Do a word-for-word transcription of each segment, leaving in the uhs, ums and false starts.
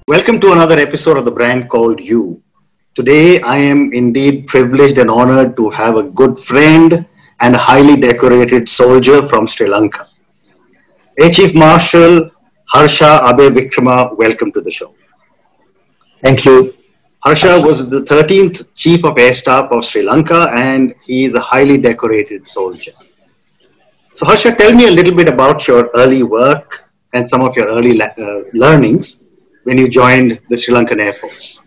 Welcome to another episode of the brand called You. Today, I am indeed privileged and honored to have a good friend and a highly decorated soldier from Sri Lanka. Air Chief Marshal Harsha Abe Vikrama, welcome to the show. Thank you. Harsha was the thirteenth Chief of Air Staff of Sri Lanka and he is a highly decorated soldier. So Harsha, tell me a little bit about your early work and some of your early uh, learnings when you joined the Sri Lankan Air Force.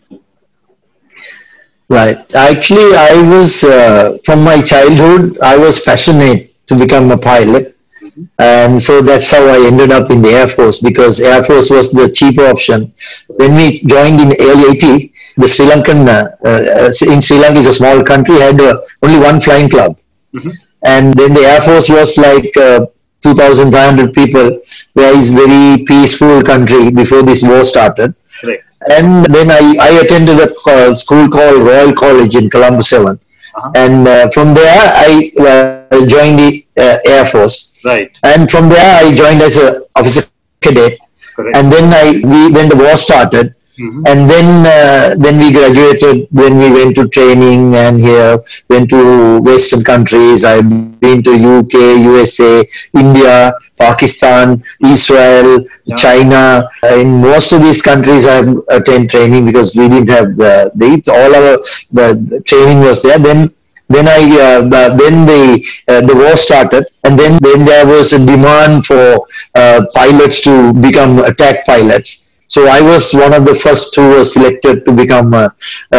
Right. Actually, I was, uh, from my childhood, I was passionate to become a pilot. Mm-hmm. And so that's how I ended up in the Air Force, because Air Force was the cheaper option. When we joined in early eighty, the Sri Lankan, uh, uh, in Sri Lanka is a small country, had uh, only one flying club. Mm-hmm. And then the Air Force was like uh, two thousand five hundred people, where it's very peaceful country before this war started. Right. And then I, I attended a school called Royal College in Colombo seven. Uh-huh. And uh, from there, I uh, joined the uh, Air Force. Right. And from there, I joined as an officer cadet. Correct. And then I, we, when the war started, mm-hmm. and then uh, then we graduated, when we went to training and here, went to Western countries. I've been to U K, U S A, India, Pakistan, Israel, yeah. China. In most of these countries, I've attended training because we didn't have uh, the all our the training was there. Then then I uh, then the uh, the war started, and then then there was a demand for uh, pilots to become attack pilots. So I was one of the first who was selected to become a,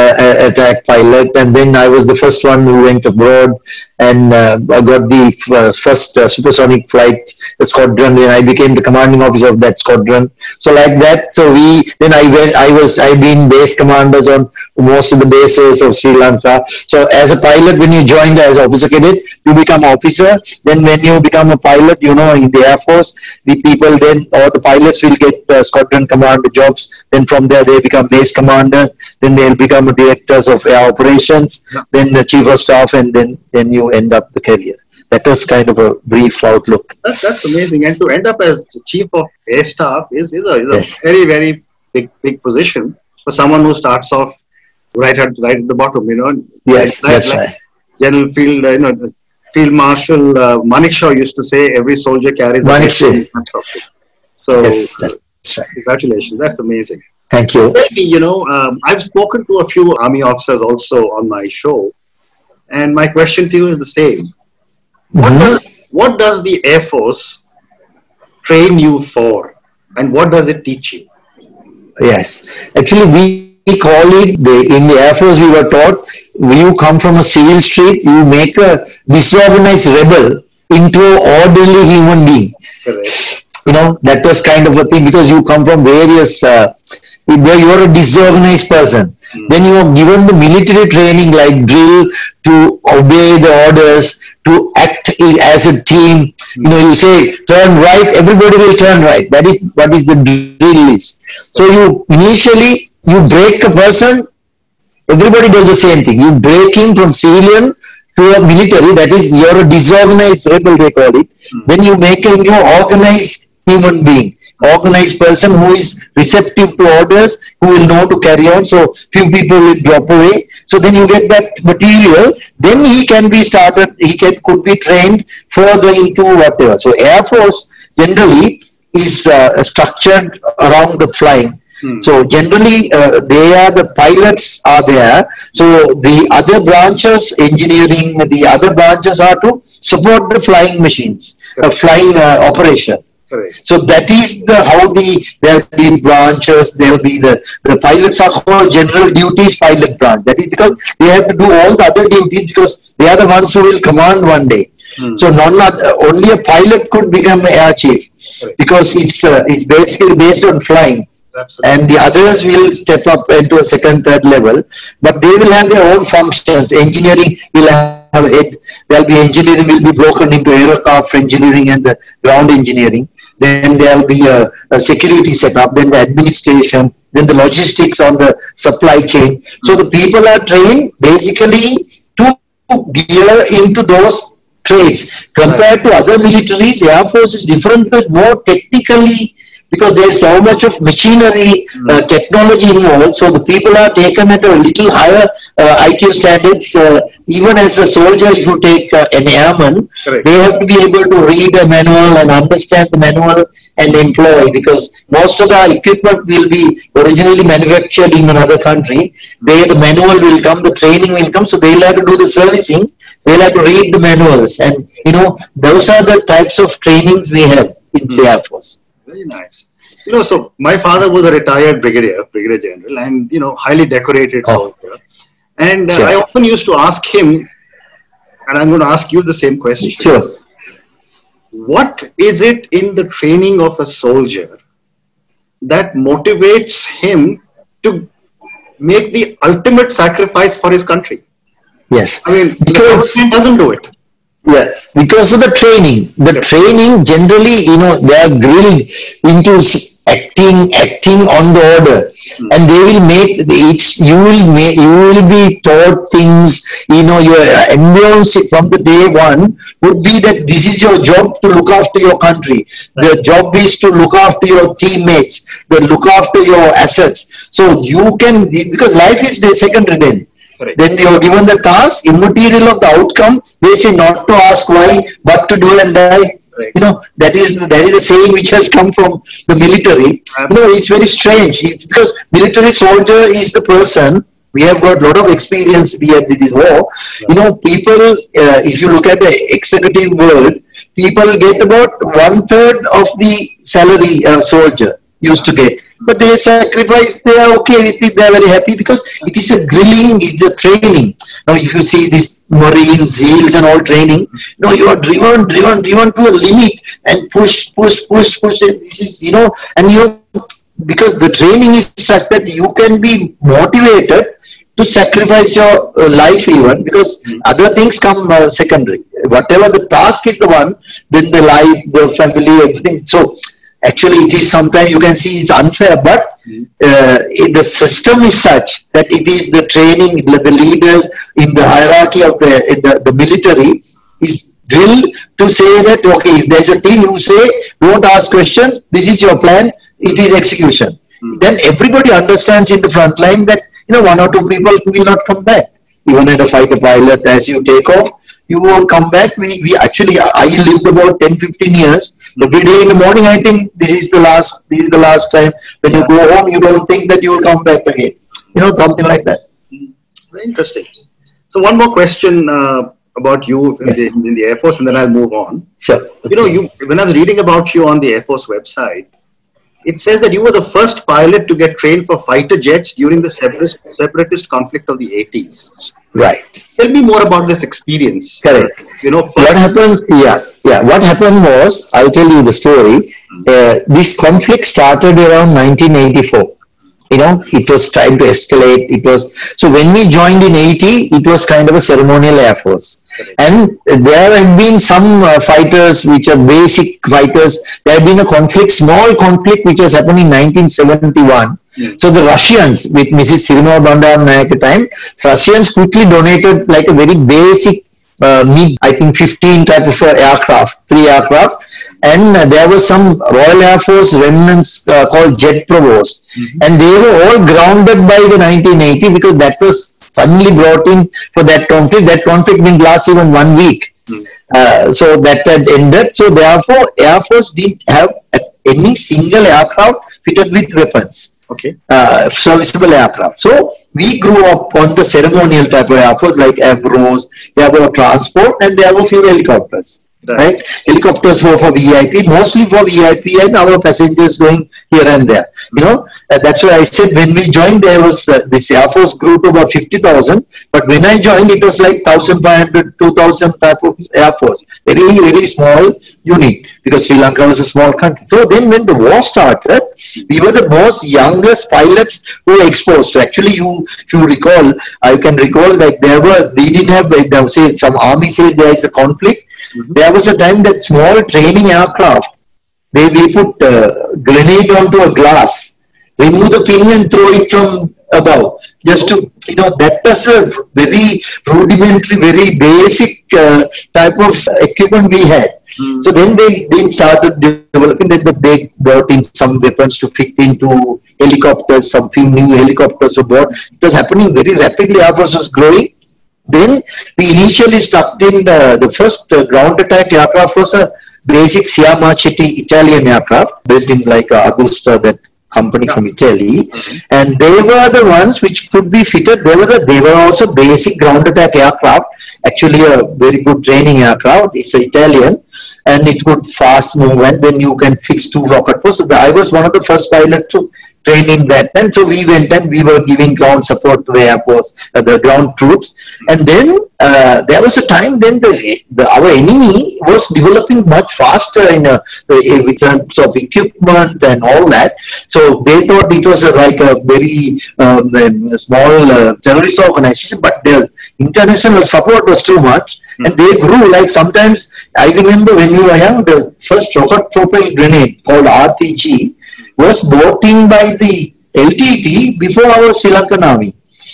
a attack pilot, and then I was the first one who went abroad and uh, I got the uh, first uh, supersonic flight squadron. Then I became the commanding officer of that squadron. So like that, so we then I went. I was I've been base commanders on most of the bases of Sri Lanka. So as a pilot, when you join as officer cadet, you become officer. Then when you become a pilot, you know, in the Air Force, the people then or the pilots will get uh, squadron command jobs. Then from there they become base commanders. Then they'll become directors of air operations. Yeah. Then the chief of staff, and then then you end up the career. That was kind of a brief outlook. That, that's amazing. And to end up as chief of air staff is is a, is a yes. very very big big position for someone who starts off right at right at the bottom. You know. Yes, right, that's like right. General Field, uh, you know, Field Marshal uh, Manekshaw used to say, every soldier carries a Manekshaw. So. Yes, that's right. Congratulations, that's amazing. Thank you. You know, um, I've spoken to a few Army officers also on my show, and my question to you is the same. Mm-hmm. What does what does the Air Force train you for, and what does it teach you? Yes, actually, we call it the in the Air Force. We were taught, you come from a civil street, you make a disorganized rebel into an orderly human being. Correct. You know, that was kind of a thing, because you come from various, uh, you are a disorganized person. Mm. Then you are given the military training like drill to obey the orders, to act as a team. Mm. You know, you say turn right, everybody will turn right. That is what is the drill is. So you initially, you break a person, everybody does the same thing. You break him from civilian to a military, that is, you are a disorganized rebel, they call it. Mm. Then you make a new organized human being, organized person who is receptive to orders, who will know to carry on. So few people will drop away. So then you get that material. Then he can be started. He can could be trained further into whatever. So Air Force generally is uh, structured around the flying. Hmm. So generally uh, they are the pilots are there. So the other branches, engineering, the other branches are to support the flying machines, the flying uh, operation. Correct. So that is the how the there will be branches. There will be the the pilots are called general duties pilot branch. That is because they have to do all the other duties, because they are the ones who will command one day. Hmm. So not, not only a pilot could become an air chief. Correct. Because it's uh, it's basically based on flying. Absolutely. And the others will step up into a second, third level, but they will have their own functions. Engineering will have it. There will be engineering will be broken into aircraft engineering and the ground engineering. Then there will be a, a security setup, then the administration, then the logistics on the supply chain. So the people are trained basically to gear into those trades. Compared to other militaries, Air Force is different, because more technically because there is so much of machinery, uh, technology involved. So the people are taken at a little higher uh, I Q standards. Uh, even as a soldier, if you take uh, an airman, Correct. they have to be able to read a manual and understand the manual and employ, because most of the equipment will be originally manufactured in another country. There the manual will come, the training will come, so they'll have to do the servicing, they'll have to read the manuals, and you know, those are the types of trainings we have in the Air Force. Very nice. You know, so my father was a retired brigadier, brigadier general, and you know, highly decorated Oh. soldier. And uh, Sure. I often used to ask him, and I'm going to ask you the same question. Sure. What is it in the training of a soldier that motivates him to make the ultimate sacrifice for his country? Yes. I mean, Because- the government doesn't do it. Yes, because of the training. The training generally, you know, they are grilled into s- acting, acting on the order, and they will make it's you will make you will be taught things. You know, your ambience from the day one would be that this is your job to look after your country. The job is to look after your teammates. The look after your assets. So you can, because life is the secondary then. Correct. Then you are given the task, immaterial of the outcome, they say not to ask why, but to do and die. Right. You know, that is that is a saying which has come from the military. You know, it's very strange. It's because military soldier is the person, we have got a lot of experience here with this war. You know, people, uh, if you look at the executive world, people get about one third of the salary a soldier used to get. But they sacrifice, they are okay with it, they are very happy, because it is a grilling, it's a training. Now if you see this Marines, SEALs and all training, no, you are driven, driven, driven to a limit and push, push, push, push. And this is, you know, and you, because the training is such that you can be motivated to sacrifice your uh, life even, because other things come uh, secondary. Whatever the task is the one, then the life, the family, everything. So actually it is sometimes you can see it's unfair, but uh, it, the system is such that it is the training, the leaders in the hierarchy of the, in the, the military is drilled to say that, okay, if there's a team, you say, don't ask questions, this is your plan, it is execution. Then everybody understands in the front line that, you know, one or two people will not come back. Even as a fighter pilot, as you take off, you won't come back. We, we actually, I lived about ten, fifteen years. Every day in the morning, I think this is the last, this is the last time. When you go home, you don't think that you will come back again. You know, something like that. Very interesting. So one more question uh, about you in, Yes. the, in the Air Force, and then I'll move on. Sure. You know, you when I was reading about you on the Air Force website, it says that you were the first pilot to get trained for fighter jets during the separatist, separatist conflict of the eighties. Right. Tell me more about this experience. Correct. You know, What first, happened? Yeah, yeah. What happened was, I'll tell you the story. Uh, this conflict started around nineteen eighty-four. You know, it was time to escalate. It was so when we joined in eighty, it was kind of a ceremonial Air Force, and there have been some uh, fighters which are basic fighters. There have been a conflict, small conflict, which has happened in nineteen seventy-one. So the Russians, with Missus Sirimao Bandaranaike at the time, Russians quickly donated like a very basic uh, MiG, I think fifteen type of uh, aircraft, three aircraft. And uh, there was some Royal Air Force remnants uh, called Jet Provost. Mm-hmm. And they were all grounded by the nineteen eighty, because that was suddenly brought in for that conflict. That conflict didn't last even one week. Mm-hmm. uh, so that had ended. So therefore, Air Force didn't have any single aircraft fitted with weapons. Okay. Uh, serviceable aircraft. So we grew up on the ceremonial type of aircraft like Avros, they have a transport, and they have a few helicopters. Right. right? Helicopters were for V I P, mostly for V I P and our passengers going here and there. You know, uh, that's why I said when we joined, there was uh, this Air Force grew to about fifty thousand. But when I joined, it was like one thousand five hundred, two thousand type of Air Force. Very, very small unit, because Sri Lanka was a small country. So then when the war started, we were the most youngest pilots who were exposed. Actually, you, if you recall, I can recall that there were, they didn't have, like, say, some army says there is a conflict. Mm-hmm. There was a time that small training aircraft, they, they put a grenade onto a glass, remove the pin and throw it from above. Just to, you know, that was a very rudimentary, very basic uh, type of equipment we had. Mm. So then they, they started developing that they brought in some weapons to fit into helicopters, some few new helicopters were bought. It was happening very rapidly. Air Force was growing. Then we initially stuck in the, the first uh, ground attack aircraft was a basic Siamachetti Italian aircraft built in like uh, Augusta, that company yeah. from Italy. Mm-hmm. And they were the ones which could be fitted. They were, the, they were also basic ground attack aircraft, actually a very good training aircraft. It's Italian. And it could fast move, and then you can fix two rocket posts. So I was one of the first pilots to train in that. And so we went and we were giving ground support to the Air Force, uh, the ground troops. And then uh, there was a time then the, the, our enemy was developing much faster in a, in terms of equipment and all that. So they thought it was a, like a very um, small uh, terrorist organization, but the international support was too much. And they grew, like sometimes, I remember when you were young, the first rocket propelled grenade called R P G was brought in by the L T T before our Sri Lankan Army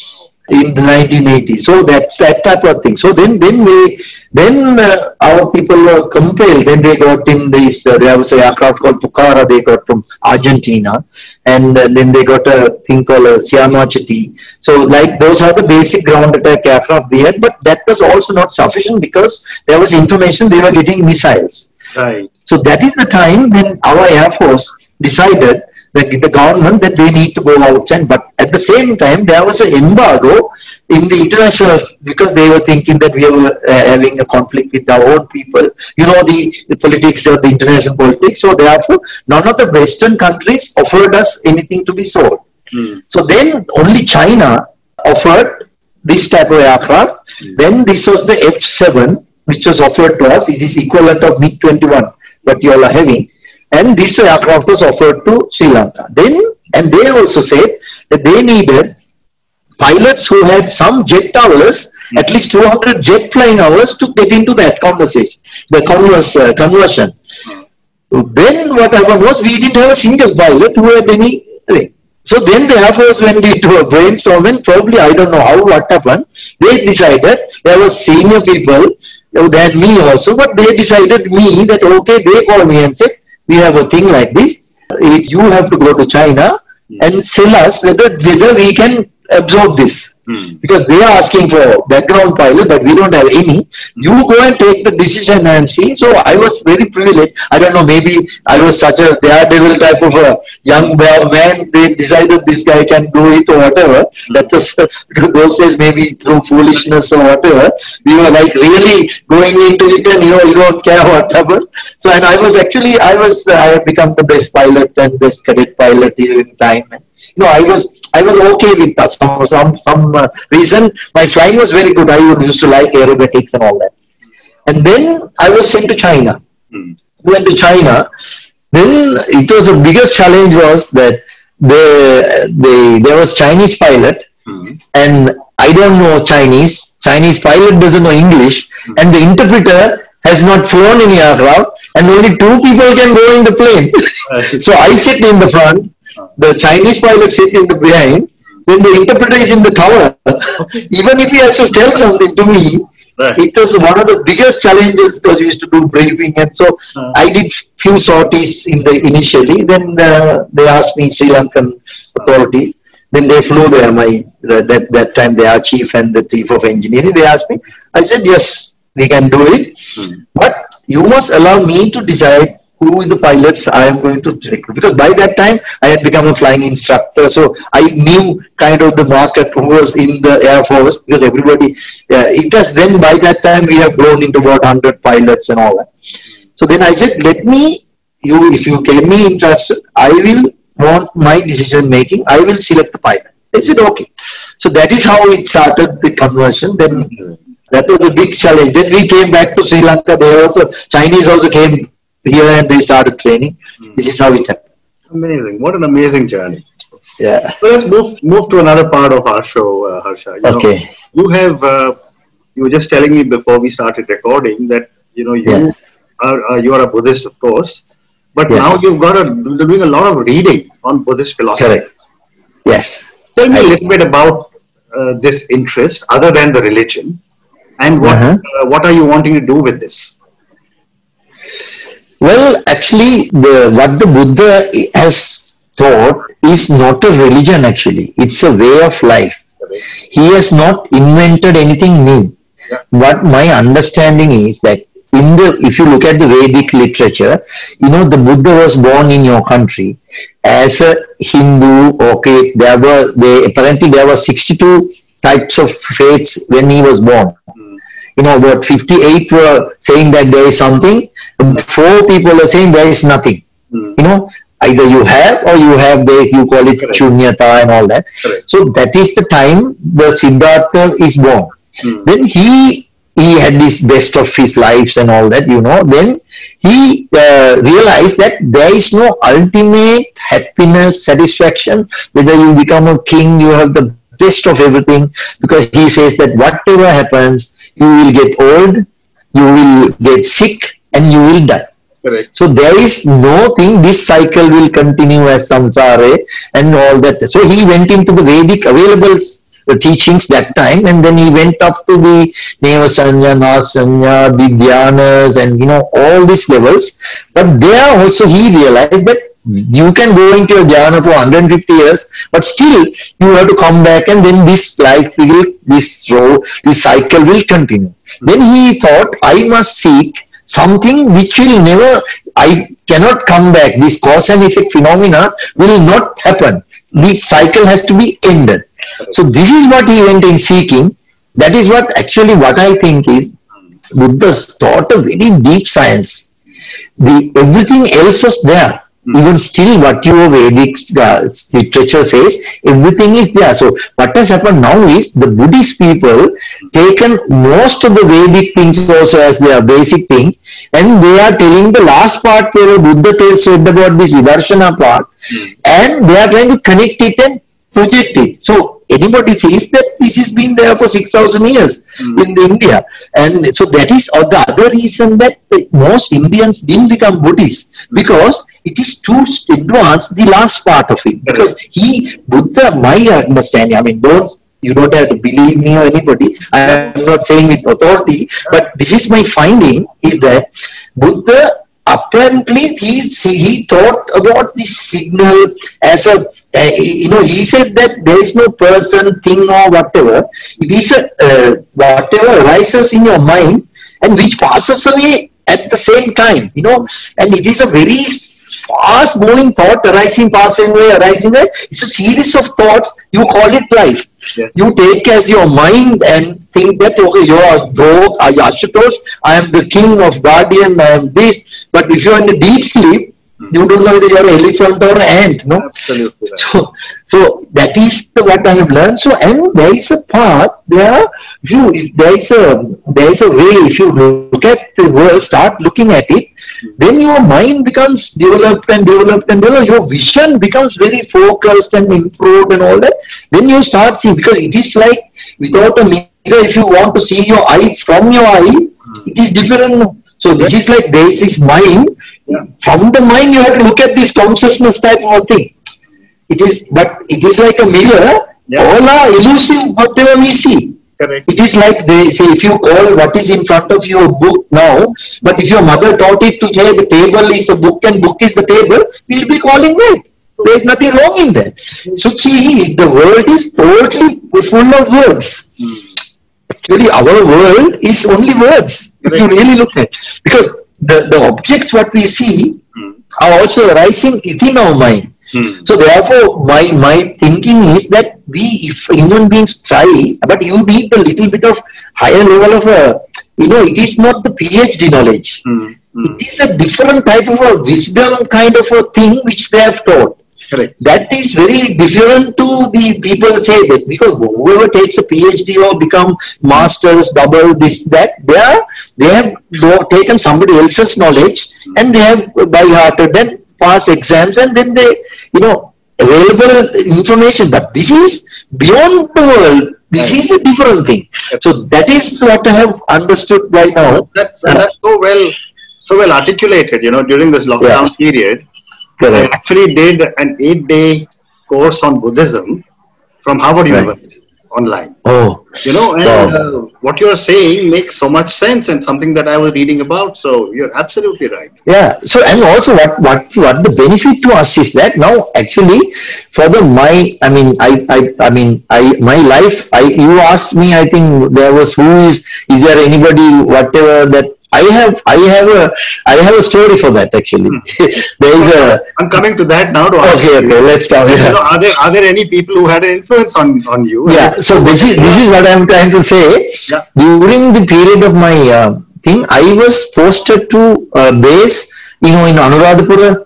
in the nineteen eighties. So that's that type of thing. So then, then we, then uh, our people were compelled. Then they got in this. Uh, there was an aircraft called Pucara. They got from Argentina, and uh, then they got a thing called a Siamachetti. So like those are the basic ground attack aircraft we had, but that was also not sufficient because there was information they were getting missiles. Right. So that is the time when our Air Force decided that the government that they need to go outside, but at the same time there was an embargo in the international because they were thinking that we were uh, having a conflict with our own people. You know, the, the politics of the international politics. So therefore, none of the Western countries offered us anything to be sold. Hmm. So then only China offered this type of aircraft. Hmm. Then this was the F seven, which was offered to us. It is equivalent of MiG twenty-one, what you all are having. And this aircraft was offered to Sri Lanka. Then, and they also said that they needed pilots who had some jet hours, hmm. at least two hundred jet flying hours to get into that conversation, the converse, uh, conversion. Hmm. Then what happened was we didn't have a single pilot who had any. So then the Air Force went into a brainstorming, probably I don't know how, what happened. They decided, there were senior people, than me also, but they decided me that, okay, they called me and said, we have a thing like this, it, you have to go to China and sell us whether, whether we can absorb this. Hmm. Because they are asking for background pilot, but we don't have any. You go and take the decision and see. So I was very privileged. I don't know, maybe I was such a daredevil type of a young man. They decided this guy can do it or whatever. Hmm. That was, those days maybe through foolishness or whatever. We were like really going into it and you know, you don't care whatever. So, and I was actually, I was, I have become the best pilot and best cadet pilot in time. You know, I was, I was okay with that. Some, some, some uh, reason. My flying was very good. I used to like aerobatics and all that. And then I was sent to China. Hmm. Went to China. Then it was the biggest challenge was that the, the, there was Chinese pilot hmm. and I don't know Chinese. Chinese pilot doesn't know English hmm. and the interpreter has not flown any aircraft and only two people can go in the plane. So I sit in the front. The Chinese pilot sitting in the behind, then the interpreter is in the tower. Even if he has to tell something to me, right. It was one of the biggest challenges because we used to do briefing, and so uh, I did few sorties in the initially. Then uh, they asked me Sri Lankan authority. Then they flew there. My the, that that time their chief and the chief of engineering. They asked me. I said yes, we can do it, hmm. but you must allow me to decide who is the pilots I am going to recruit. Because by that time, I had become a flying instructor. So I knew kind of the market who was in the Air Force because everybody, uh, it was then by that time we have grown into about one hundred pilots and all that. So then I said, let me, you, if you get me interested, I will want my decision making. I will select the pilot. They said, okay. So that is how it started the conversion. Then that was a big challenge. Then we came back to Sri Lanka. They also, Chinese also came here and they started training. Hmm. This is how it happened. Amazing. What an amazing journey. Yeah. So let's move move to another part of our show, uh, Harsha. You okay. Know, you have, uh, you were just telling me before we started recording that, you know, you yeah. are, uh, you are a Buddhist, of course, but yes. now you've got a, you're doing a lot of reading on Buddhist philosophy. Correct. Yes. Tell me I, a little bit about uh, this interest other than the religion? And what Uh-huh. uh, what are you wanting to do with this? Well, actually, the what the Buddha has taught is not a religion. Actually, it's a way of life. He has not invented anything new. Yeah. What my understanding is that in the, if you look at the Vedic literature, you know, the Buddha was born in your country as a Hindu. Okay, there were, they, apparently there were sixty-two types of faiths when he was born. Mm. You know, about fifty-eight were saying that there is something, four people are saying there is nothing. Mm. You know, either you have or you have, the, you call it Correct. Shunyata and all that. Correct. So that is the time the Siddhartha is born. Mm. Then he he had this best of his lives and all that, you know. Then he uh, realized that there is no ultimate happiness, satisfaction, whether you become a king, you have the best of everything, because he says that whatever happens, you will get old, you will get sick, and you will die. Correct. So there is no thing, this cycle will continue as samsara and all that. So he went into the Vedic available the teachings that time, and then he went up to the Nevasanya, Nasanya, the Dhyanas, and you know, all these levels. But there also he realized that you can go into a dhyana for one hundred fifty years, but still you have to come back, and then this life will, this row, this cycle will continue. Then he thought, I must seek something which will never, I cannot come back. This cause and effect phenomena will not happen. This cycle has to be ended. So this is what he went in seeking. That is what actually what I think is Buddha taught a very deep science. The everything else was there. Mm. Even still what your Vedic uh, literature says, everything is there. So what has happened now is the Buddhist people taken most of the Vedic things also as their basic thing, and they are telling the last part where the Buddha tells said about this Vidarshana part, mm. and they are trying to connect it and project it. So anybody says that this has been there for six thousand years mm. in India, and so that is uh, the other reason that most Indians didn't become Buddhists, because it is too advanced, the last part of it. Because he, Buddha, my understanding, I mean, don't, you don't have to believe me or anybody, I am not saying with authority, but this is my finding, is that Buddha apparently he, he taught about this signal as a Uh, you know, he said that there is no person, thing or whatever. It is a, uh, whatever arises in your mind and which passes away at the same time, you know, and it is a very fast moving thought arising, passing away, arising away. It's a series of thoughts. You call it life. Yes. You take as your mind and think that, okay, you are dog, I Ashutosh, I am the king of guardian, I am this. But if you are in a deep sleep, you don't know whether you are an elephant or an ant, no? Absolutely right. So, so that is the, what I have learned. So, and there is a path there. If you, if there is a, there is a way. If you look at the world, start looking at it, then your mind becomes developed and developed and developed. Your vision becomes very focused and improved and all that. Then you start seeing, because it is like without a mirror. If you want to see your eye from your eye, it is different. So this is like there is this mind. Yeah. From the mind you have to look at this consciousness type of thing. It is, but it is like a mirror. Yeah. All are elusive whatever we see. Correct. It is like they say, if you call what is in front of you a book now, but if your mother taught it to say the table is a book and book is the table, we will be calling it. There is nothing wrong in that. So see, the world is totally full of words. Hmm. Actually, our world is only words. Correct. If you really look at it. Because The, the objects what we see hmm. are also arising within our mind. Hmm. So therefore, my, my thinking is that we, if human beings try, but you need a little bit of higher level of a, you know, it is not the PhD knowledge. Hmm. Hmm. It is a different type of a wisdom kind of a thing which they have taught. Correct. That is very different to the people say that, because whoever takes a PhD or become masters, double this, that, they are, they have taken somebody else's knowledge and they have by hearted and pass exams, and then they, you know, available information. But this is beyond the world. This right. is a different thing. So that is what I have understood right now. That's, uh, that's so well, so well articulated, you know, during this lockdown yeah. period. Correct. I actually did an eight-day course on Buddhism from Harvard right. University online. Oh, You know, and wow. uh, what you're saying makes so much sense and something that I was reading about. So you're absolutely right. Yeah. So, and also what, what, what the benefit to us is that now actually for the, my, I mean, I, I, I mean, I, my life, I, you asked me, I think there was who is, is there anybody, whatever that I have, I have a, I have a story for that actually. There is a, I'm coming to that now to ask okay, you. okay, let's talk. You Yeah. know, are there are there any people who had an influence on on you? Yeah, so this is this is what I'm trying to say. Yeah. During the period of my uh, thing, I was posted to uh, base, you know, in Anuradhapura.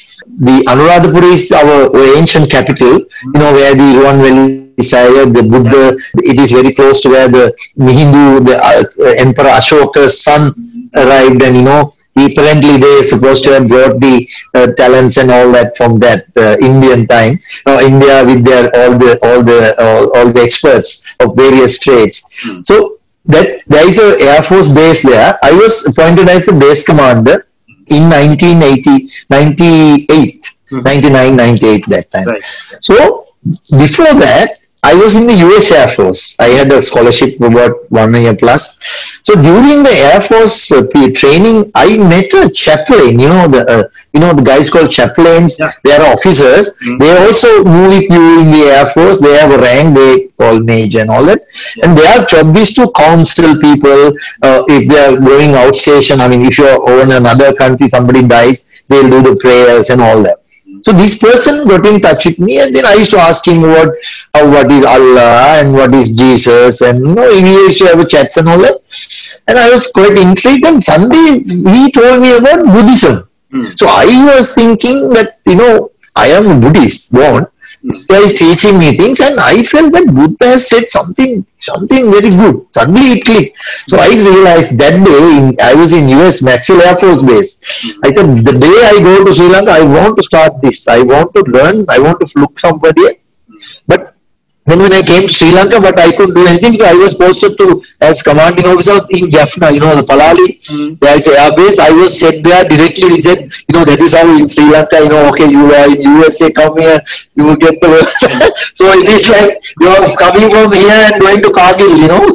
The Anuradhapura is our ancient capital, you know, where the Ruwanvelli Saya, the Buddha, it is very close to where the Mihindu, the uh, Emperor Ashoka's son arrived, and you know, he apparently they supposed to have brought the uh, talents and all that from that uh, Indian time, uh, India with their all the all the all, all the experts of various trades. Hmm. So that there is a Air Force base there. I was appointed as the base commander in nineteen eighty, ninety-eight, Hmm. ninety-nine, ninety-eight that time. Right. So before that, I was in the U S Air Force. I had a scholarship for about one year plus. So during the Air Force uh, training, I met a chaplain. You know the uh, you know the guys called chaplains. Yeah. They are officers. Mm. They also move with you in the Air Force. They have a rank. They call major and all that. Yeah. And their job is to counsel people uh, if they are going outstation. I mean, if you're over in another country, somebody dies, they'll do the prayers and all that. So this person got in touch with me, and then I used to ask him what, uh, what is Allah and what is Jesus, and you know, we used to have a chats and all that. And I was quite intrigued. And Sunday he told me about Buddhism. Hmm. So I was thinking that you know I am a Buddhist born. This guy is teaching me things, and I felt that Buddha has said something, something very good. Suddenly it clicked. So I realized that day in, I was in U S Maxwell Air Force Base. I said, the day I go to Sri Lanka, I want to start this. I want to learn. I want to look somebody. But then when I came to Sri Lanka, but I couldn't do anything because I was posted to as commanding officer in Jaffna, you know, the Palali. Mm. There is a air base. I was sent there directly. He said, you know, that is how in Sri Lanka, you know, okay, you are in U S A, come here, you will get the work. So it is like you are coming from here and going to Kargil, you know.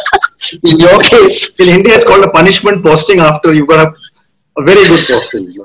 In your case. In India, it's called a punishment posting after you got a, a very good posting. You know.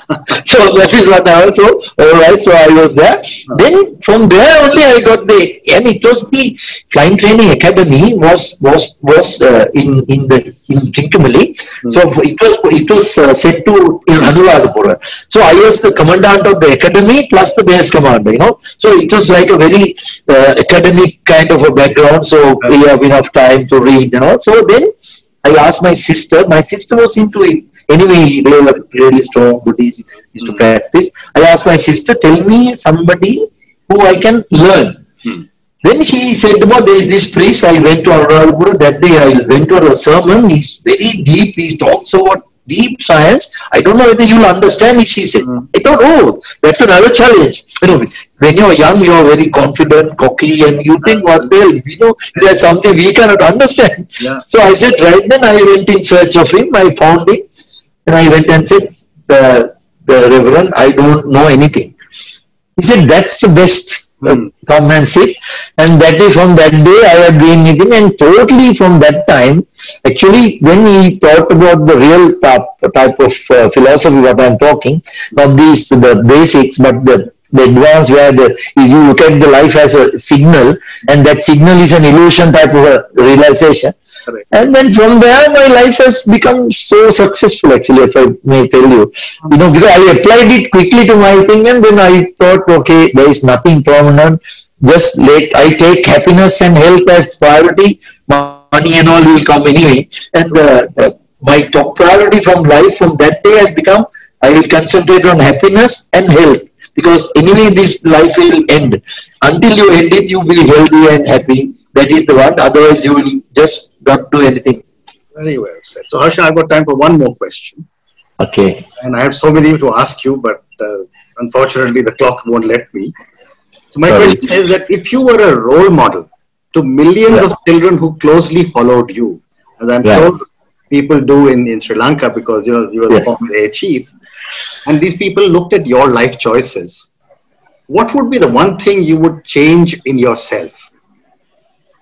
So that is what I was. So all right, so I was there. Then from there only I got the, and it was the Flying Training Academy was was was uh, in in the in Trincomalee. Mm. So it was it was uh, set to in Anuradhapura. So I was the commandant of the academy plus the base commander. You know, so it was like a very uh, academic kind of a background. So we have enough time to read. You know, so then I asked my sister. My sister was into it. Anyway, they were really strong Buddhists, used to practice. I asked my sister, tell me somebody who I can learn. Hmm. Then she said, about there is this priest. I went to Anuradhapura that day. I went to a sermon. He's very deep. He talks about deep science. I don't know whether you'll understand it, she said. Hmm. I thought, oh, that's another challenge. You know, when you're young, you're very confident, cocky, and you think, what the hell, you know, there's something we cannot understand. Yeah. So I said, right then I went in search of him. I found him. And I went and said, the, the Reverend, I don't know anything. He said, that's the best. Mm. Come and sit. And that is from that day I have been with him. And totally from that time, actually, when he taught about the real type, type of uh, philosophy, what I am talking, not these, the basics, but the, the advanced where the, you look at the life as a signal, and that signal is an illusion type of a realization. Correct. And then from there, my life has become so successful, actually, if I may tell you. You know, because I applied it quickly to my thing, and then I thought, okay, there is nothing permanent. Just let I take happiness and health as priority. Money and all will come anyway. And uh, uh, my top priority from life from that day has become, I will concentrate on happiness and health. Because anyway, this life will end. Until you end it, you will be healthy and happy. That is the one. Otherwise, you will just not do anything. Very well said. So, Harsha, I've got time for one more question. Okay. And I have so many to ask you, but uh, unfortunately, the clock won't let me. So, my Sorry. question is that if you were a role model to millions Yeah. of children who closely followed you, as I'm Yeah. sure people do in, in Sri Lanka because you know you were the Yes. former air chief, and these people looked at your life choices, what would be the one thing you would change in yourself?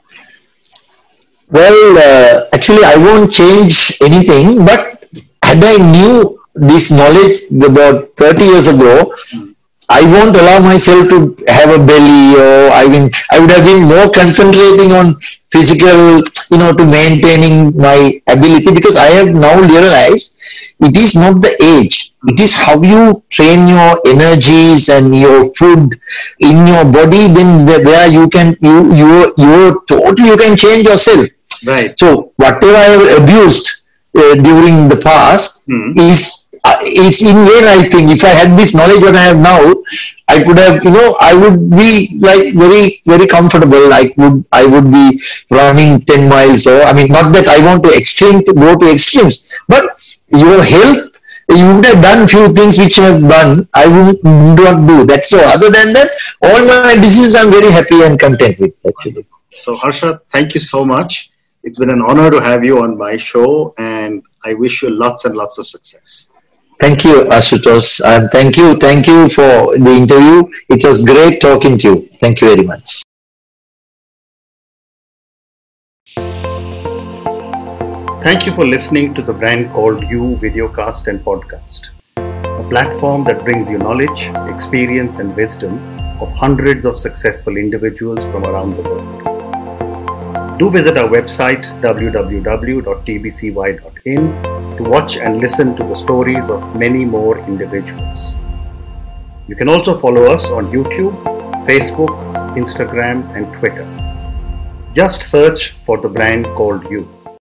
Well, uh, actually, I won't change anything, but had I knew this knowledge about thirty years ago, I won't allow myself to have a belly, or I mean, I would have been more concentrating on physical, you know, to maintaining my ability, because I have now realized it is not the age, it is how you train your energies and your food in your body, then where you can, you, you, you totally, you can change yourself. Right. So whatever I have abused uh, during the past mm-hmm. is uh, it's in vain. I think if I had this knowledge what I have now, I could have, you know, I would be like very very comfortable. I would I would be running ten miles, or I mean, not that I want to extreme to go to extremes, but your health, you would have done few things which I have done, I would not do. That's so. Other than that, all my decisions I'm very happy and content with, actually. So Harsha, thank you so much. It's been an honor to have you on my show, and I wish you lots and lots of success. Thank you, Ashutosh. And thank you. Thank you for the interview. It was great talking to you. Thank you very much. Thank you for listening to the Brand Called You videocast and podcast, a platform that brings you knowledge, experience, and wisdom of hundreds of successful individuals from around the world. Do visit our website w w w dot t b c y dot in to watch and listen to the stories of many more individuals. You can also follow us on YouTube, Facebook, Instagram, and Twitter. Just search for the Brand Called You.